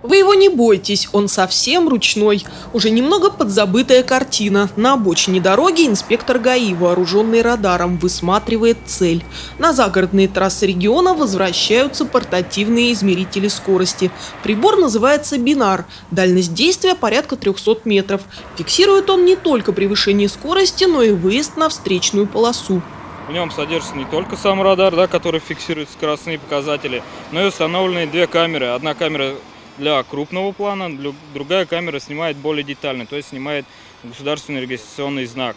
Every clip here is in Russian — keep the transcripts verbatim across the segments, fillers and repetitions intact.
Вы его не бойтесь, он совсем ручной. Уже немного подзабытая картина. На обочине дороги инспектор ГАИ, вооруженный радаром, высматривает цель. На загородные трассы региона возвращаются портативные измерители скорости. Прибор называется «Бинар». Дальность действия порядка трёхсот метров. Фиксирует он не только превышение скорости, но и выезд на встречную полосу. В нем содержится не только сам радар, да, который фиксирует скоростные показатели, но и установлены две камеры. Одна камера для крупного плана, другая камера снимает более детально, то есть снимает государственный регистрационный знак.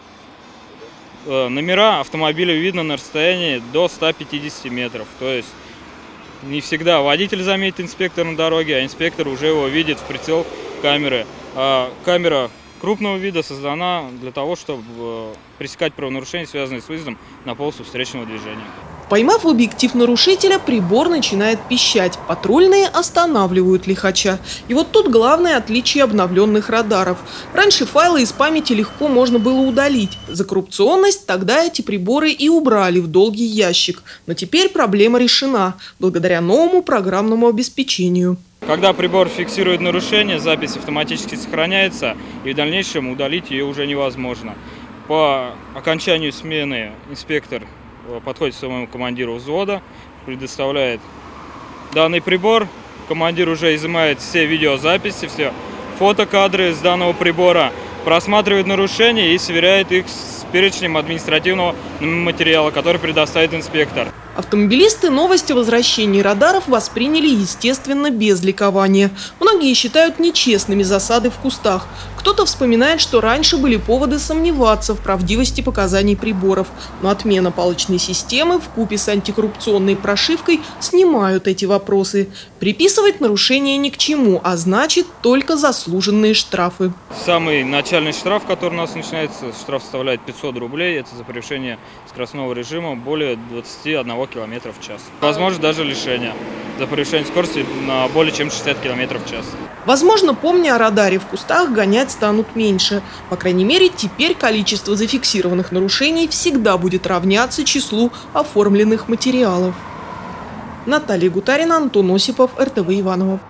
Номера автомобиля видно на расстоянии до ста пятидесяти метров, то есть не всегда водитель заметит инспектора на дороге, а инспектор уже его видит в прицел камеры. А камера крупного вида создана для того, чтобы пресекать правонарушения, связанные с выездом на полосу встречного движения. Поймав в объектив нарушителя, прибор начинает пищать. Патрульные останавливают лихача. И вот тут главное отличие обновленных радаров. Раньше файлы из памяти легко можно было удалить. За коррупционность тогда эти приборы и убрали в долгий ящик. Но теперь проблема решена благодаря новому программному обеспечению. Когда прибор фиксирует нарушение, запись автоматически сохраняется, и в дальнейшем удалить ее уже невозможно. По окончанию смены инспектор подходит к своему командиру взвода, предоставляет данный прибор. Командир уже изымает все видеозаписи, все фотокадры с данного прибора, просматривает нарушения и сверяет их с перечнем административного материала, который предоставит инспектор. Автомобилисты новость о возвращении радаров восприняли, естественно, без ликования. Многие считают нечестными засады в кустах. Кто-то вспоминает, что раньше были поводы сомневаться в правдивости показаний приборов. Но отмена палочной системы вкупе с антикоррупционной прошивкой снимают эти вопросы. Приписывать нарушения ни к чему, а значит только заслуженные штрафы. Самый начальный штраф, который у нас начинается, штраф составляет пятьсот рублей. Это за превышение скоростного режима более двадцати одного километра в час. Возможно, даже лишение за превышение скорости на более чем шестьдесят километров в час. Возможно, помня о радаре в кустах, гонять станут меньше. По крайней мере, теперь количество зафиксированных нарушений всегда будет равняться числу оформленных материалов. Наталья Гутарина, Антон Осипов, эр тэ вэ Иваново.